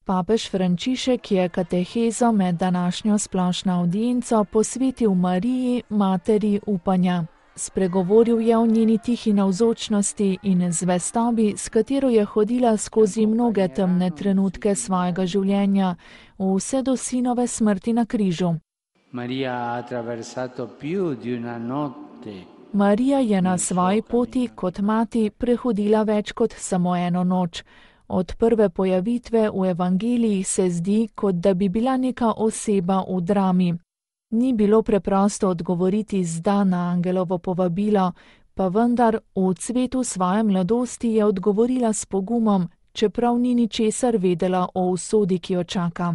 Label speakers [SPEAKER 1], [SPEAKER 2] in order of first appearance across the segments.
[SPEAKER 1] Papež Frančišek je katehezo med današnjo splošno avdienco posvetil Mariji, materi upanja. Spregovoril je o njeni tihi navzočnosti in zvestobi, s katero je hodila skozi mnoge temne trenutke svojega življenja, vse do sinove smrti na križu. Marija je na svoji poti kot mati prehodila več kot samo eno noč. Od prve pojavitve v evangelijih se zdi, kot da bi bila neka oseba v drami. Ni bilo preprosto odgovoriti zda na angelovo povabilo, pa vendar v cvetu svoje mladosti je odgovorila s pogumom, čeprav ni ničesar vedela o usodi, ki jo čaka.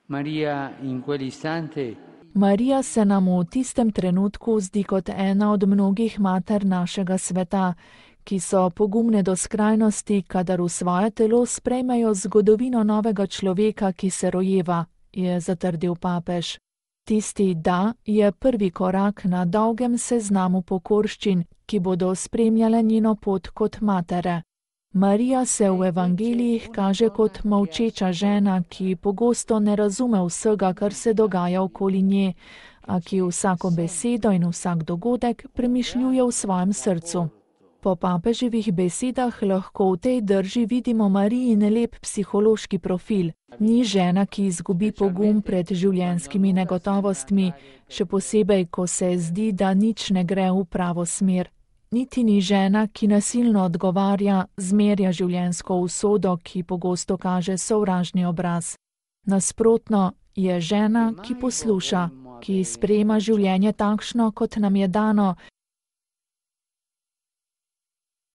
[SPEAKER 1] Marija se nam v tistem trenutku zdi kot ena od mnogih mater našega sveta, ki so pogumne do skrajnosti, kadar v svoje telo sprejmejo zgodovino novega človeka, ki se rojeva, je zatrdil papež. Tisti da je prvi korak na dolgem seznamu pokorščin, ki bodo spremljale njeno pot kot matere. Marija se v evangelijih kaže kot molčeča žena, ki pogosto ne razume vsega, kar se dogaja okoli nje, a ki vsako besedo in vsak dogodek premišljuje v svojem srcu. Po papeževih besedah lahko v tej drži vidimo Marijin lep psihološki profil. Ni žena, ki izgubi pogum pred življenjskimi negotovostmi, še posebej, ko se zdi, da nič ne gre v pravo smer. Niti ni žena, ki nasilno odgovarja, zmerja življenjsko usodo, ki pogosto kaže sovražni obraz. Nasprotno, je žena, ki posluša, ki sprejema življenje takšno, kot nam je dano,